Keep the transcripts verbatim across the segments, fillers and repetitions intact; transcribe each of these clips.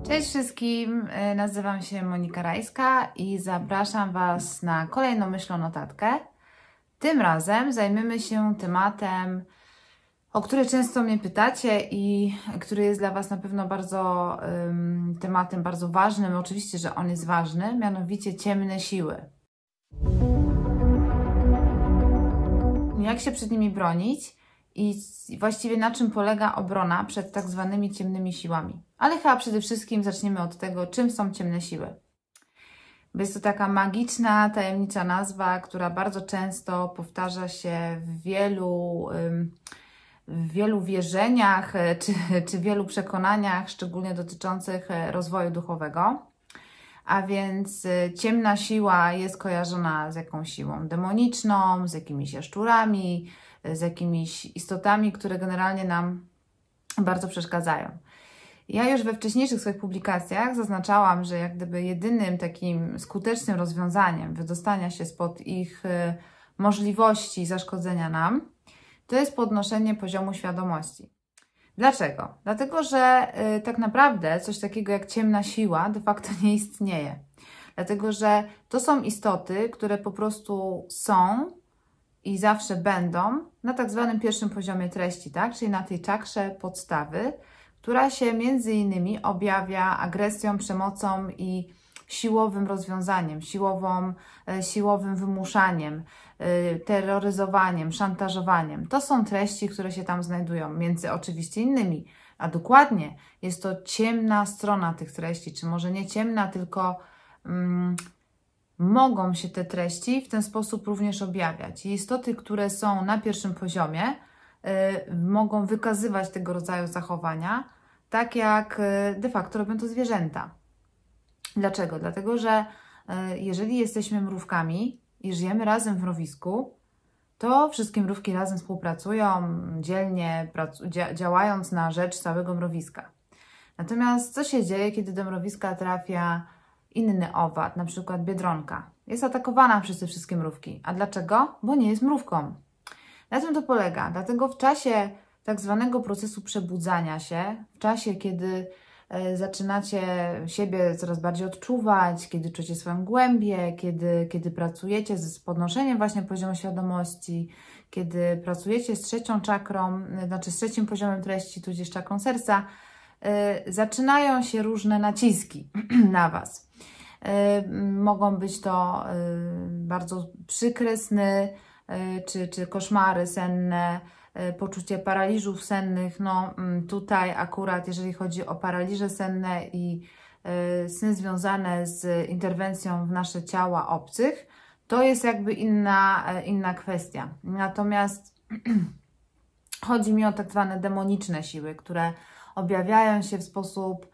Cześć wszystkim, nazywam się Monika Rajska i zapraszam Was na kolejną myślonotatkę. Tym razem zajmiemy się tematem, o który często mnie pytacie i który jest dla Was na pewno bardzo um, tematem bardzo ważnym. Oczywiście, że on jest ważny, mianowicie ciemne siły. Jak się przed nimi bronić i właściwie na czym polega obrona przed tak zwanymi ciemnymi siłami. Ale chyba przede wszystkim zaczniemy od tego, czym są ciemne siły. Bo jest to taka magiczna, tajemnicza nazwa, która bardzo często powtarza się w wielu, w wielu wierzeniach czy, czy wielu przekonaniach, szczególnie dotyczących rozwoju duchowego. A więc ciemna siła jest kojarzona z jakąś siłą demoniczną, z jakimiś jaszczurami, z jakimiś istotami, które generalnie nam bardzo przeszkadzają. Ja już we wcześniejszych swoich publikacjach zaznaczałam, że jak gdyby jedynym takim skutecznym rozwiązaniem wydostania się spod ich możliwości zaszkodzenia nam, to jest podnoszenie poziomu świadomości. Dlaczego? Dlatego, że y, tak naprawdę coś takiego jak ciemna siła de facto nie istnieje. Dlatego, że to są istoty, które po prostu są i zawsze będą na tak zwanym pierwszym poziomie treści, tak? Czyli na tej czakrze podstawy, która się między innymi objawia agresją, przemocą i siłowym rozwiązaniem, siłową, siłowym wymuszaniem, terroryzowaniem, szantażowaniem. To są treści, które się tam znajdują, między oczywiście innymi, a dokładnie jest to ciemna strona tych treści, czy może nie ciemna, tylko mm, mogą się te treści w ten sposób również objawiać. I istoty, które są na pierwszym poziomie, y, mogą wykazywać tego rodzaju zachowania, tak jak y, de facto robią to zwierzęta. Dlaczego? Dlatego, że y, jeżeli jesteśmy mrówkami i żyjemy razem w mrowisku, to wszystkie mrówki razem współpracują, dzielnie pracu dzia działając na rzecz całego mrowiska. Natomiast co się dzieje, kiedy do mrowiska trafia inny owad, na przykład biedronka? Jest atakowana przez te wszystkie mrówki. A dlaczego? Bo nie jest mrówką. Na tym to polega. Dlatego w czasie tak zwanego procesu przebudzania się, w czasie, kiedy e, zaczynacie siebie coraz bardziej odczuwać, kiedy czujecie swoją głębię, kiedy, kiedy pracujecie z podnoszeniem właśnie poziomu świadomości, kiedy pracujecie z trzecią czakrą, znaczy z trzecim poziomem treści, tudzież czakrą serca, e, zaczynają się różne naciski na Was. E, mogą być to e, bardzo przykre sny, Czy, czy koszmary senne, poczucie paraliżów sennych. No tutaj akurat, jeżeli chodzi o paraliże senne i sny związane z interwencją w nasze ciała obcych, to jest jakby inna, inna kwestia. Natomiast chodzi mi o tak zwane demoniczne siły, które objawiają się w sposób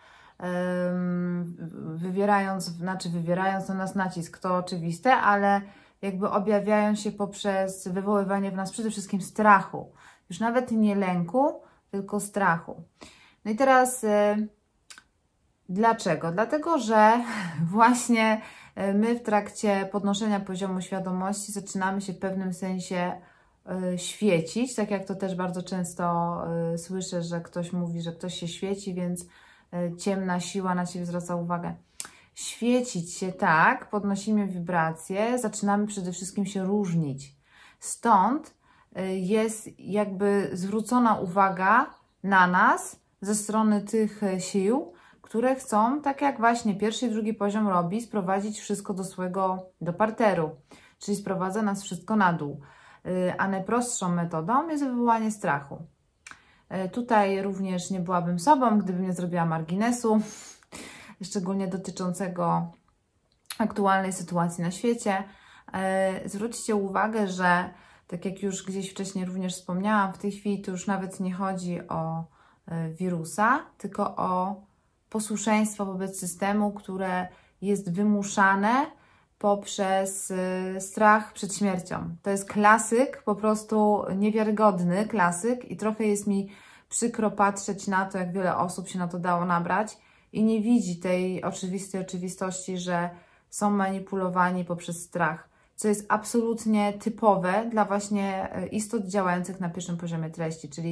wywierając, znaczy wywierając na nas nacisk, to oczywiste, ale jakby objawiają się poprzez wywoływanie w nas przede wszystkim strachu. Już nawet nie lęku, tylko strachu. No i teraz y, dlaczego? Dlatego, że właśnie my w trakcie podnoszenia poziomu świadomości zaczynamy się w pewnym sensie y, świecić, tak jak to też bardzo często y, słyszę, że ktoś mówi, że ktoś się świeci, więc y, ciemna siła na Ciebie zwraca uwagę. Świecić się tak, podnosimy wibracje, zaczynamy przede wszystkim się różnić. Stąd jest jakby zwrócona uwaga na nas ze strony tych sił, które chcą, tak jak właśnie pierwszy i drugi poziom robi, sprowadzić wszystko do swojego, do parteru, czyli sprowadza nas wszystko na dół. A najprostszą metodą jest wywołanie strachu. Tutaj również nie byłabym sobą, gdybym nie zrobiła marginesu, szczególnie dotyczącego aktualnej sytuacji na świecie. Zwróćcie uwagę, że tak jak już gdzieś wcześniej również wspomniałam, w tej chwili to już nawet nie chodzi o wirusa, tylko o posłuszeństwo wobec systemu, które jest wymuszane poprzez strach przed śmiercią. To jest klasyk, po prostu niewiarygodny klasyk i trochę jest mi przykro patrzeć na to, jak wiele osób się na to dało nabrać i nie widzi tej oczywistej oczywistości, że są manipulowani poprzez strach, co jest absolutnie typowe dla właśnie istot działających na pierwszym poziomie treści, czyli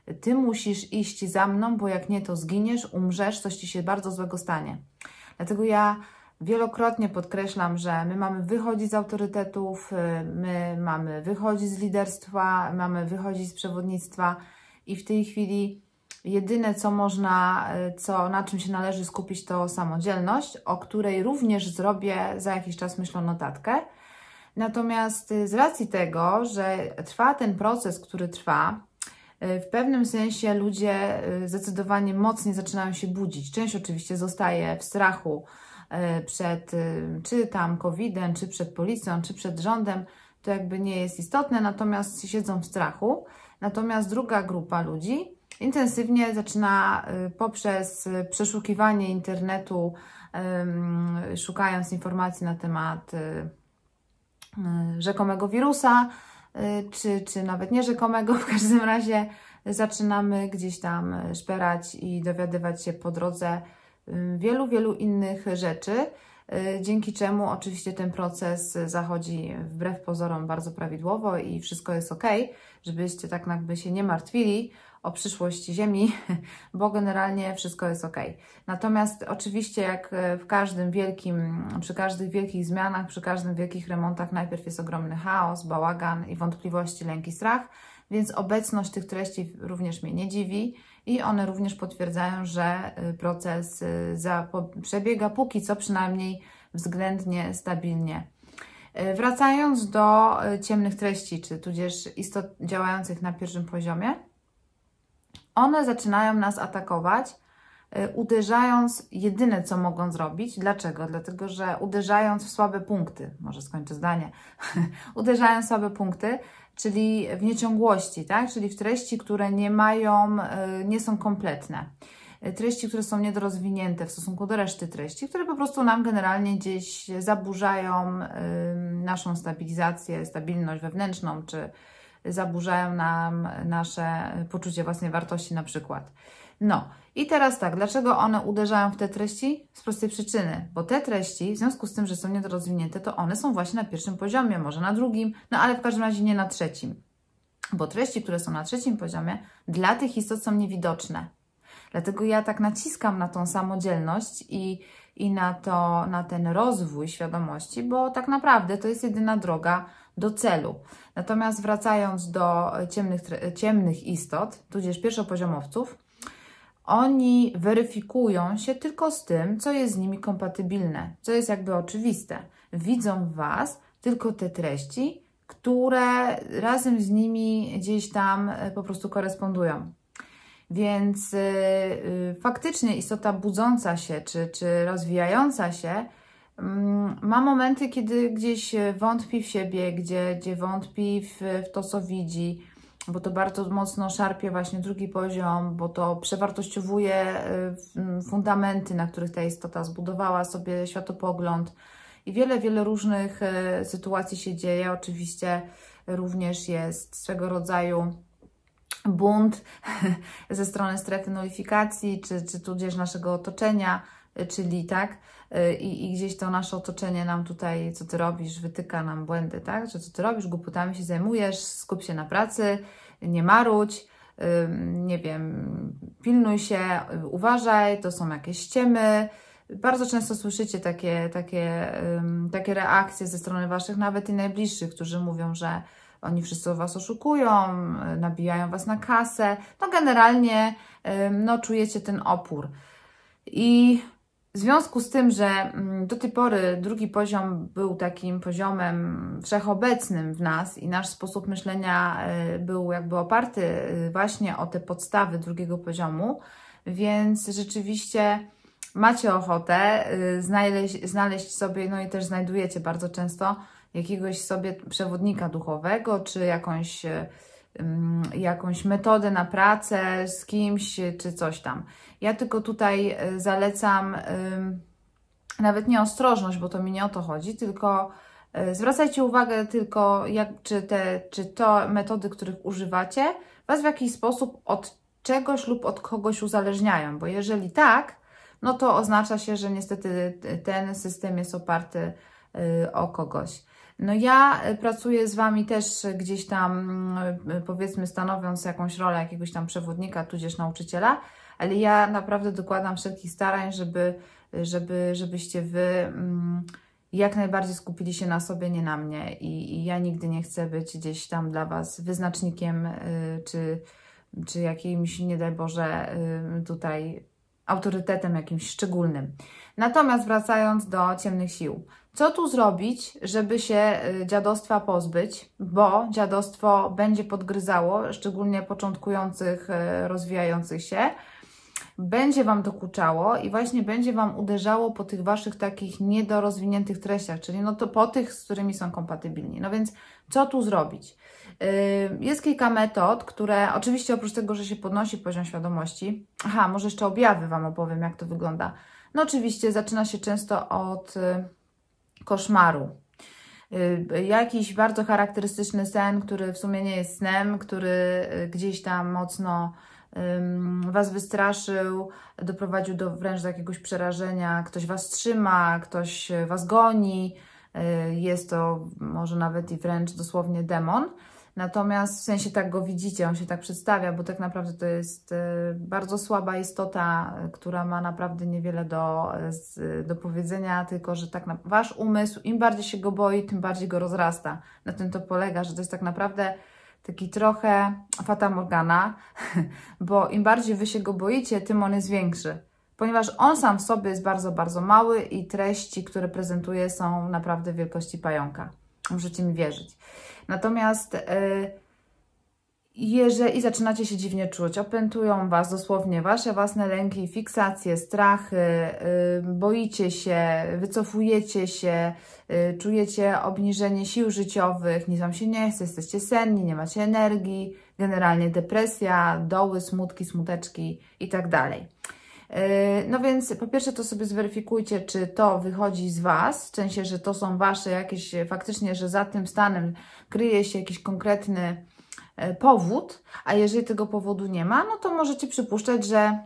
Ty musisz iść za mną, bo jak nie, to zginiesz, umrzesz, coś Ci się bardzo złego stanie. Dlatego ja wielokrotnie podkreślam, że my mamy wychodzić z autorytetów, my mamy wychodzić z liderstwa, mamy wychodzić z przewodnictwa i w tej chwili jedyne, co można, co, na czym się należy skupić, to samodzielność, o której również zrobię za jakiś czas, myślę, notatkę. Natomiast z racji tego, że trwa ten proces, który trwa, w pewnym sensie ludzie zdecydowanie mocniej zaczynają się budzić. Część oczywiście zostaje w strachu przed czy tam kowidem, czy przed policją, czy przed rządem. To jakby nie jest istotne, natomiast siedzą w strachu. Natomiast druga grupa ludzi intensywnie zaczyna poprzez przeszukiwanie internetu, szukając informacji na temat rzekomego wirusa, czy, czy nawet nierzekomego, w każdym razie zaczynamy gdzieś tam szperać i dowiadywać się po drodze wielu, wielu innych rzeczy, dzięki czemu oczywiście ten proces zachodzi wbrew pozorom bardzo prawidłowo i wszystko jest ok, żebyście tak jakby się nie martwili o przyszłość Ziemi, bo generalnie wszystko jest ok. Natomiast oczywiście jak w każdym wielkim, przy każdych wielkich zmianach, przy każdych wielkich remontach najpierw jest ogromny chaos, bałagan i wątpliwości, lęk i strach, więc obecność tych treści również mnie nie dziwi i one również potwierdzają, że proces przebiega póki co przynajmniej względnie stabilnie. Wracając do ciemnych treści, czy tudzież istot działających na pierwszym poziomie, one zaczynają nas atakować, uderzając jedyne, co mogą zrobić. Dlaczego? Dlatego, że uderzając w słabe punkty, może skończę zdanie, uderzając w słabe punkty, czyli w nieciągłości, tak? Czyli w treści, które nie mają, nie są kompletne. Treści, które są niedorozwinięte w stosunku do reszty treści, które po prostu nam generalnie gdzieś zaburzają naszą stabilizację, stabilność wewnętrzną, czy zaburzają nam nasze poczucie własnej wartości na przykład. No i teraz tak, dlaczego one uderzają w te treści? Z prostej przyczyny, bo te treści, w związku z tym, że są niedorozwinięte, to one są właśnie na pierwszym poziomie, może na drugim, no ale w każdym razie nie na trzecim. Bo treści, które są na trzecim poziomie, dla tych istot są niewidoczne. Dlatego ja tak naciskam na tą samodzielność i, i na, to, na ten rozwój świadomości, bo tak naprawdę to jest jedyna droga do celu. Natomiast wracając do ciemnych, ciemnych istot, tudzież pierwszopoziomowców, oni weryfikują się tylko z tym, co jest z nimi kompatybilne, co jest jakby oczywiste. Widzą w Was tylko te treści, które razem z nimi gdzieś tam po prostu korespondują. Więc yy, yy, faktycznie istota budząca się, czy, czy rozwijająca się, yy, ma momenty, kiedy gdzieś wątpi w siebie, gdzie, gdzie wątpi w, w to, co widzi, bo to bardzo mocno szarpie właśnie drugi poziom, bo to przewartościowuje yy, fundamenty, na których ta istota zbudowała sobie światopogląd. I wiele, wiele różnych yy, sytuacji się dzieje. Oczywiście również jest swego rodzaju bunt ze strony strefy nullifikacji, czy, czy tudzież naszego otoczenia, czyli tak, I, i gdzieś to nasze otoczenie nam tutaj, co Ty robisz, wytyka nam błędy, tak, że co Ty robisz, głupotami się zajmujesz, skup się na pracy, nie marudź, nie wiem, pilnuj się, uważaj, to są jakieś ściemy. Bardzo często słyszycie takie, takie, takie reakcje ze strony Waszych nawet i najbliższych, którzy mówią, że oni wszyscy Was oszukują, nabijają Was na kasę. No generalnie no, czujecie ten opór. I w związku z tym, że do tej pory drugi poziom był takim poziomem wszechobecnym w nas i nasz sposób myślenia był jakby oparty właśnie o te podstawy drugiego poziomu, więc rzeczywiście macie ochotę znaleźć, znaleźć sobie, no i też znajdujecie bardzo często jakiegoś sobie przewodnika duchowego, czy jakąś, jakąś metodę na pracę z kimś, czy coś tam. Ja tylko tutaj zalecam nawet nie ostrożność, bo to mi nie o to chodzi, tylko zwracajcie uwagę tylko, jak, czy, te, czy to metody, których używacie, Was w jakiś sposób od czegoś lub od kogoś uzależniają, bo jeżeli tak, no to oznacza się, że niestety ten system jest oparty o kogoś. No ja pracuję z Wami też gdzieś tam, powiedzmy, stanowiąc jakąś rolę jakiegoś tam przewodnika, tudzież nauczyciela, ale ja naprawdę dokładam wszelkich starań, żeby, żeby, żebyście Wy jak najbardziej skupili się na sobie, nie na mnie. I, i ja nigdy nie chcę być gdzieś tam dla Was wyznacznikiem, czy, czy jakimś, nie daj Boże, tutaj autorytetem jakimś szczególnym. Natomiast wracając do ciemnych sił. Co tu zrobić, żeby się dziadostwa pozbyć, bo dziadostwo będzie podgryzało, szczególnie początkujących, rozwijających się, będzie Wam dokuczało i właśnie będzie Wam uderzało po tych Waszych takich niedorozwiniętych treściach, czyli no to po tych, z którymi są kompatybilni. No więc co tu zrobić? Jest kilka metod, które oczywiście oprócz tego, że się podnosi poziom świadomości, aha, może jeszcze objawy Wam opowiem, jak to wygląda. No oczywiście zaczyna się często od koszmaru. Jakiś bardzo charakterystyczny sen, który w sumie nie jest snem, który gdzieś tam mocno Was wystraszył, doprowadził do wręcz do jakiegoś przerażenia, ktoś Was trzyma, ktoś Was goni, jest to może nawet i wręcz dosłownie demon. Natomiast w sensie tak go widzicie, on się tak przedstawia, bo tak naprawdę to jest bardzo słaba istota, która ma naprawdę niewiele do, do powiedzenia, tylko że tak na, Wasz umysł, im bardziej się go boi, tym bardziej go rozrasta. Na tym to polega, że to jest tak naprawdę taki trochę Fata Morgana, bo im bardziej Wy się go boicie, tym on jest większy. Ponieważ on sam w sobie jest bardzo, bardzo mały i treści, które prezentuje, są naprawdę wielkości pająka. Możecie mi wierzyć. Natomiast yy, jeżeli zaczynacie się dziwnie czuć, opętują Was dosłownie Wasze własne lęki, fiksacje, strachy, yy, boicie się, wycofujecie się, yy, czujecie obniżenie sił życiowych, nic Wam się nie chce, jesteście senni, nie macie energii, generalnie depresja, doły, smutki, smuteczki i tak dalej. No więc po pierwsze to sobie zweryfikujcie, czy to wychodzi z Was, w sensie, że to są Wasze jakieś, faktycznie, że za tym stanem kryje się jakiś konkretny powód, a jeżeli tego powodu nie ma, no to możecie przypuszczać, że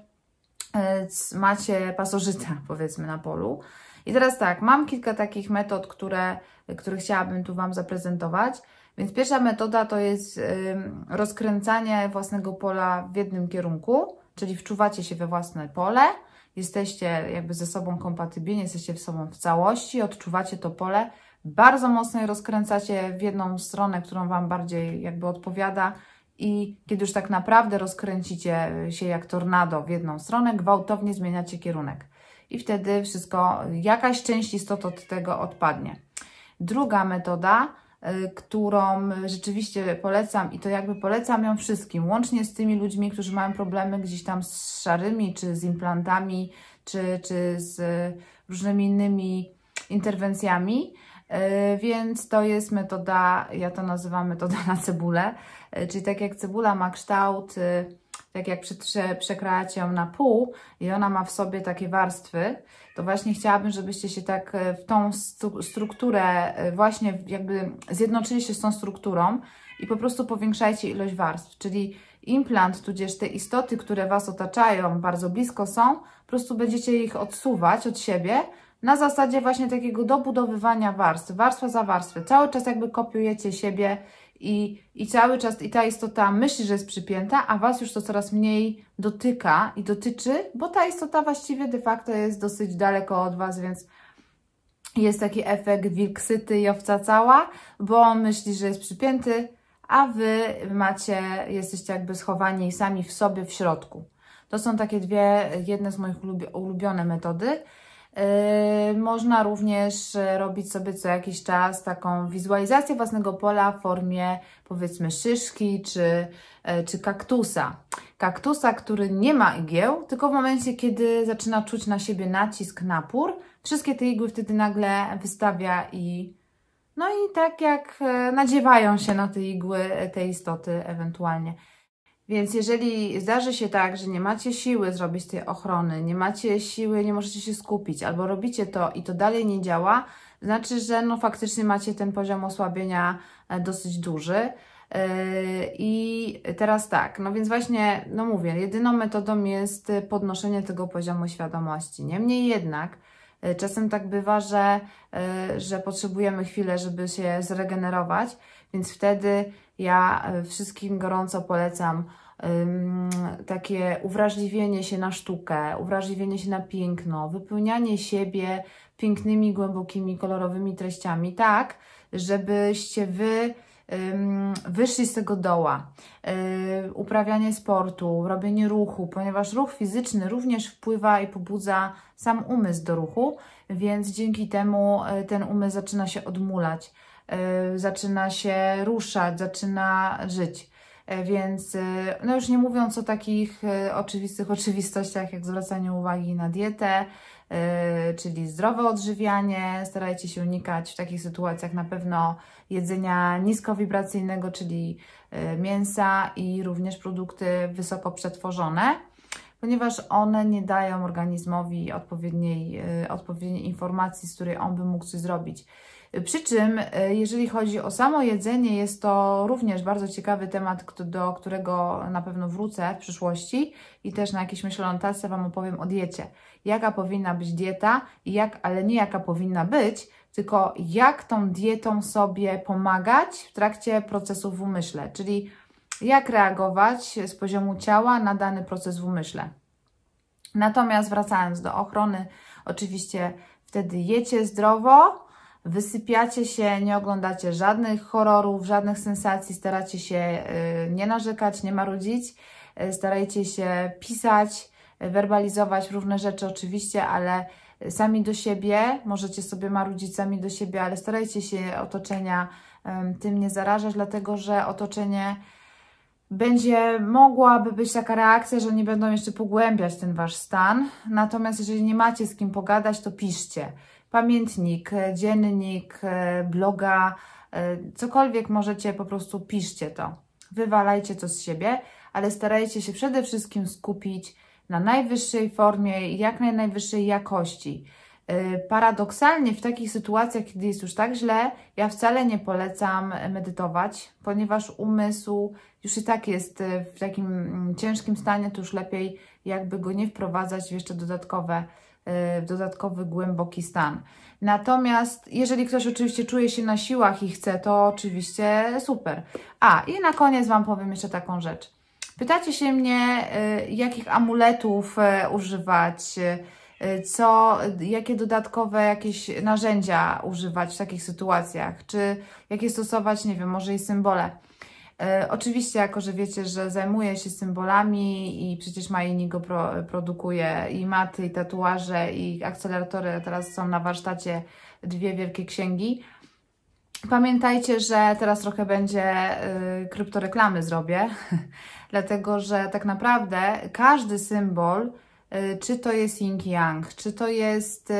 macie pasożyta, powiedzmy, na polu. I teraz tak, mam kilka takich metod, które, które chciałabym tu Wam zaprezentować. Więc pierwsza metoda to jest rozkręcanie własnego pola w jednym kierunku, czyli wczuwacie się we własne pole, jesteście jakby ze sobą kompatybilni, jesteście ze sobą w całości, odczuwacie to pole, bardzo mocno je rozkręcacie w jedną stronę, którą Wam bardziej jakby odpowiada i kiedy już tak naprawdę rozkręcicie się jak tornado w jedną stronę, gwałtownie zmieniacie kierunek i wtedy wszystko, jakaś część istoty od tego odpadnie. Druga metoda, którą rzeczywiście polecam i to jakby polecam ją wszystkim, łącznie z tymi ludźmi, którzy mają problemy gdzieś tam z szarymi, czy z implantami, czy, czy z różnymi innymi interwencjami, więc to jest metoda, ja to nazywam metoda na cebulę, czyli tak jak cebula ma kształt, tak jak prze, przekrajacie ją na pół i ona ma w sobie takie warstwy, to właśnie chciałabym, żebyście się tak w tą strukturę właśnie jakby zjednoczyli się z tą strukturą i po prostu powiększajcie ilość warstw, czyli implant, tudzież te istoty, które Was otaczają, bardzo blisko są, po prostu będziecie ich odsuwać od siebie na zasadzie właśnie takiego dobudowywania warstw, warstwa za warstwę. Cały czas jakby kopiujecie siebie i, i cały czas i ta istota myśli, że jest przypięta, a Was już to coraz mniej dotyka i dotyczy, bo ta istota właściwie de facto jest dosyć daleko od Was, więc jest taki efekt wilk syty i owca cała, bo on myśli, że jest przypięty, a Wy macie, jesteście jakby schowani sami w sobie w środku. To są takie dwie, jedne z moich ulubione metody. Yy, można również robić sobie co jakiś czas taką wizualizację własnego pola w formie, powiedzmy, szyszki czy, yy, czy kaktusa. Kaktusa, który nie ma igieł, tylko w momencie, kiedy zaczyna czuć na siebie nacisk, napór, wszystkie te igły wtedy nagle wystawia i no i tak jak nadziewają się na te igły tej istoty ewentualnie. Więc jeżeli zdarzy się tak, że nie macie siły zrobić tej ochrony, nie macie siły, nie możecie się skupić, albo robicie to i to dalej nie działa, znaczy, że no faktycznie macie ten poziom osłabienia dosyć duży. I teraz tak, no więc właśnie, no mówię, jedyną metodą jest podnoszenie tego poziomu świadomości. Niemniej jednak Czasem tak bywa, że, że potrzebujemy chwilę, żeby się zregenerować, więc wtedy ja wszystkim gorąco polecam takie uwrażliwienie się na sztukę, uwrażliwienie się na piękno, wypełnianie siebie pięknymi, głębokimi, kolorowymi treściami, tak, żebyście Wy wyszli z tego doła. Uprawianie sportu, robienie ruchu, ponieważ ruch fizyczny również wpływa i pobudza sam umysł do ruchu, więc dzięki temu ten umysł zaczyna się odmulać, zaczyna się ruszać, zaczyna żyć. Więc, no już nie mówiąc o takich oczywistych oczywistościach, jak zwracanie uwagi na dietę, yy, czyli zdrowe odżywianie. Starajcie się unikać w takich sytuacjach na pewno jedzenia niskowibracyjnego, czyli yy, mięsa i również produkty wysoko przetworzone, ponieważ one nie dają organizmowi odpowiedniej, yy, odpowiedniej informacji, z której on by mógł coś zrobić. Przy czym, jeżeli chodzi o samo jedzenie, jest to również bardzo ciekawy temat, do którego na pewno wrócę w przyszłości i też na jakiejś myślątace Wam opowiem o diecie. Jaka powinna być dieta, jak, ale nie jaka powinna być, tylko jak tą dietą sobie pomagać w trakcie procesu w umyśle, czyli jak reagować z poziomu ciała na dany proces w umyśle. Natomiast wracając do ochrony, oczywiście wtedy jecie zdrowo, wysypiacie się, nie oglądacie żadnych horrorów, żadnych sensacji, staracie się nie narzekać, nie marudzić, starajcie się pisać, werbalizować różne rzeczy oczywiście, ale sami do siebie, możecie sobie marudzić sami do siebie, ale starajcie się otoczenia tym nie zarażać, dlatego że otoczenie będzie mogłaby być taka reakcja, że nie będą jeszcze pogłębiać ten Wasz stan. Natomiast jeżeli nie macie z kim pogadać, to piszcie. Pamiętnik, dziennik, bloga, cokolwiek możecie, po prostu piszcie to. Wywalajcie to z siebie, ale starajcie się przede wszystkim skupić na najwyższej formie i jak najwyższej jakości. Paradoksalnie w takich sytuacjach, kiedy jest już tak źle, ja wcale nie polecam medytować, ponieważ umysł już i tak jest w takim ciężkim stanie, to już lepiej jakby go nie wprowadzać w jeszcze dodatkowe, w dodatkowy głęboki stan. Natomiast jeżeli ktoś oczywiście czuje się na siłach i chce, to oczywiście super. A i na koniec Wam powiem jeszcze taką rzecz. Pytacie się mnie, jakich amuletów używać, co, jakie dodatkowe jakieś narzędzia używać w takich sytuacjach, czy jakie stosować, nie wiem, może i symbole. E, oczywiście, jako że wiecie, że zajmuję się symbolami i przecież Majini go pro, produkuje i maty, i tatuaże, i akceleratory, teraz są na warsztacie dwie wielkie księgi. Pamiętajcie, że teraz trochę będzie y, kryptoreklamy zrobię, dlatego że tak naprawdę każdy symbol, y, czy to jest yin yang, czy to jest y,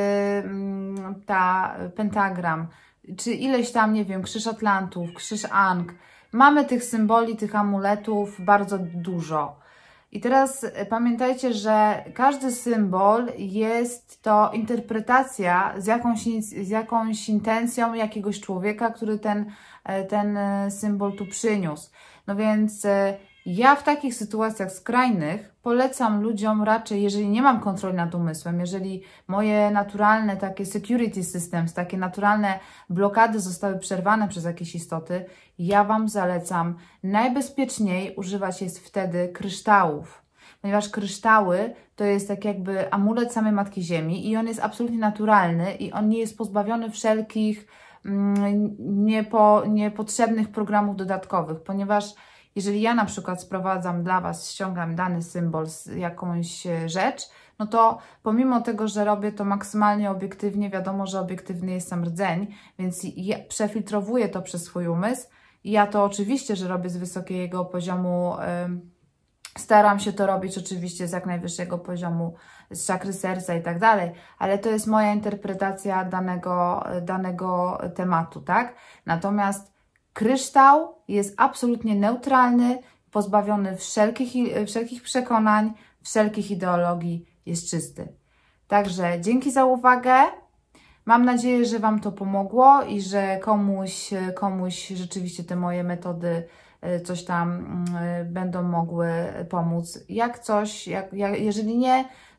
ta pentagram, czy ileś tam, nie wiem, krzyż Atlantów, krzyż Ang, mamy tych symboli, tych amuletów bardzo dużo. I teraz pamiętajcie, że każdy symbol jest to interpretacja z jakąś, z jakąś intencją jakiegoś człowieka, który ten, ten symbol tu przyniósł. No więc ja w takich sytuacjach skrajnych polecam ludziom raczej, jeżeli nie mam kontroli nad umysłem, jeżeli moje naturalne takie security systems, takie naturalne blokady zostały przerwane przez jakieś istoty, ja Wam zalecam najbezpieczniej używać jest wtedy kryształów. Ponieważ kryształy to jest tak jakby amulet samej Matki Ziemi i on jest absolutnie naturalny i on nie jest pozbawiony wszelkich mm, niepo, niepotrzebnych programów dodatkowych, ponieważ jeżeli ja na przykład sprowadzam dla Was, ściągam dany symbol z jakąś rzecz, no to pomimo tego, że robię to maksymalnie obiektywnie, wiadomo, że obiektywny jest sam rdzeń, więc ja przefiltrowuję to przez swój umysł i ja to oczywiście, że robię z wysokiego poziomu, yy, staram się to robić oczywiście z jak najwyższego poziomu, z czakry serca i tak dalej, ale to jest moja interpretacja danego, danego tematu, tak? Natomiast kryształ jest absolutnie neutralny, pozbawiony wszelkich, wszelkich przekonań, wszelkich ideologii, jest czysty. Także dzięki za uwagę. Mam nadzieję, że Wam to pomogło i że komuś, komuś rzeczywiście te moje metody coś tam będą mogły pomóc. Jak coś, jak, jak, jeżeli nie,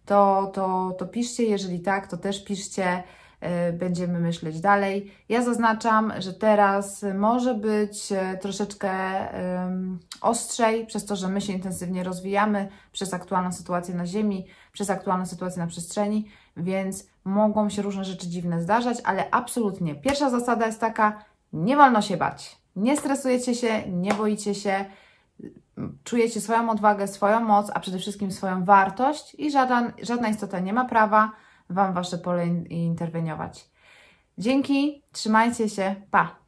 to, to, to piszcie. Jeżeli tak, to też piszcie. Będziemy myśleć dalej. Ja zaznaczam, że teraz może być troszeczkę um, ostrzej, przez to, że my się intensywnie rozwijamy, przez aktualną sytuację na Ziemi, przez aktualną sytuację na przestrzeni, więc mogą się różne rzeczy dziwne zdarzać, ale absolutnie pierwsza zasada jest taka, nie wolno się bać. Nie stresujecie się, nie boicie się, czujecie swoją odwagę, swoją moc, a przede wszystkim swoją wartość i żaden, żadna istota nie ma prawa Wam Wasze pole interweniować. Dzięki, trzymajcie się, pa!